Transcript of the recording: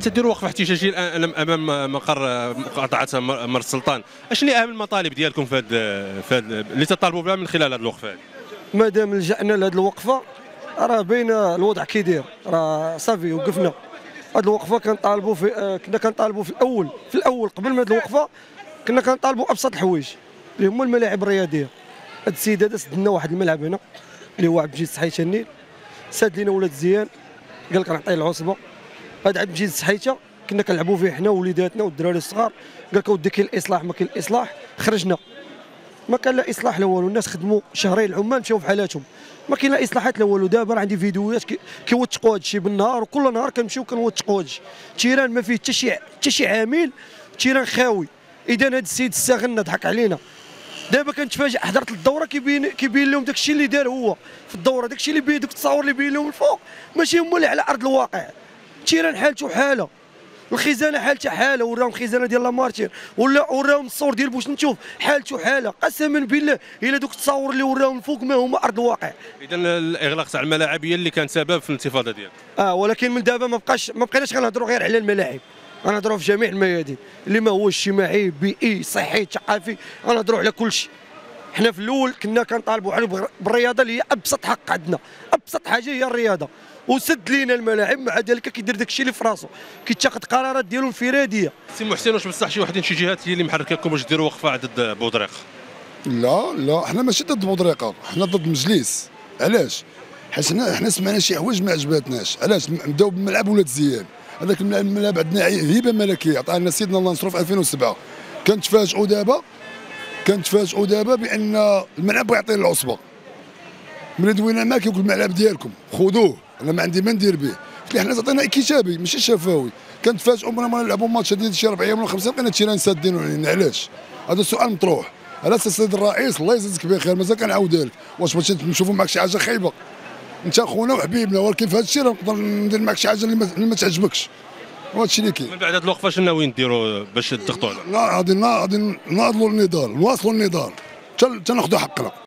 تديروا وقفه احتجاجيه الان امام مقر مقاطعه مر السلطان، اشنو اهم المطالب ديالكم في هذا اللي تطالبوا بها من خلال هذه الوقفه هذه؟ ما دام لجأنا لهذه الوقفه راه باين الوضع كيدير، راه صافي وقفنا. هذه الوقفه كنطالبوا كنا كنطالبوا في الاول قبل ما هذه الوقفه كنا كنطالبوا ابسط الحوايج اللي هما الملاعب الرياضيه. هذا السيد هذا سد لنا واحد الملعب هنا اللي هو عبد المجيد السحيته النيل، ساد لنا ولاد زيان قال لك نعطيه العصبه. هذا عبد المجيد السحيته كنا كنلعبوا فيه حنا ووليداتنا والدراري الصغار، قال لك اودي كاين الاصلاح ما كاين الاصلاح، خرجنا ما كان لا اصلاح لا والو. الناس خدموا شهرين العمال مشاو في حالاتهم، ما كاين لا اصلاحات لا والو. دابا راه عندي فيديوهات كيوثقوا هذا الشيء بالنهار، وكل نهار كنمشيو كنوثقوا هذا الشيء. التيران ما فيه حتى شي عامل، التيران خاوي. اذا هذا السيد استغلنا ضحك علينا. دابا كنتفاجئ حضرت الدوره كيبين لهم داك الشيء اللي دار هو في الدوره، داك الشيء اللي بين دوك التصاور اللي بين لهم الفوق ماشي هما اللي على ارض الواقع. التيران حالته حاله، الخزانه حالتها حاله، وراهم خزانه ديال لامارتين وراهم الصور ديال بوش نشوف حالته حاله. قسما بالله الا دوك التصاور اللي وراهم الفوق ما هما ارض الواقع. اذا الاغلاق تاع الملاعب هي اللي كان سبب في الانتفاضه ديالك. ولكن من دابا ما بقيناش غنهضروا غير على الملاعب، غنهضروا في جميع الميادين اللي ما هو اجتماعي بيئي صحي ثقافي، غنهضروا على كل شيء. حنا في الاول كنا كنطالبوا بالرياضه اللي هي ابسط حق عندنا، ابسط حاجه هي الرياضه، وسد لينا الملاعب. مع ذلك كيدير داك الشيء اللي في راسو، كيتاخذ قرارات ديالو انفراديه. سي محسن، واش بصح شي وحدين شي جهات هي اللي محركاكم باش ديروا وقفه ضد بودريق؟ لا حنا ماشي ضد بودريقه، حنا ضد المجلس. علاش؟ حيت حنا سمعنا شي حوايج ما عجباتناش. علاش نبداو بملعب ولاد زيان؟ هذاك الملعب عندنا هبه ملكيه عطانا سيدنا الله نصرو في 2007. كنتفاجئوا دابا بان الملعب بغا يعطينا العصبه. ملي دوينا معاه كيقول الملعب ديالكم خذوه، انا ما عندي ما ندير به. قلت له حنا عطينا كتابي ماشي شفوي. كنتفاجئوا ملي نلعبوا ماتش ديال شي 4 ايام ولا 5 لقينا التيران سادين علينا. علاش؟ هذا السؤال مطروح. علاش السيد الرئيس الله يجزيك بخير مازال كنعاودها لك، واش بغيتي نشوفوا معك شي حاجه خايبه؟ انت خونا وحبيبنا، ولكن في هذا الشيء نقدر ندير معك شي حاجه اللي ما تعجبكش، وهذا الشيء اللي كاين. من بعد هذه الوقفه شنو ناويين ديروا باش تضغطوا على؟ غادي ناضلوا النضال، نواصلوا النضال حتى ناخذوا حقنا.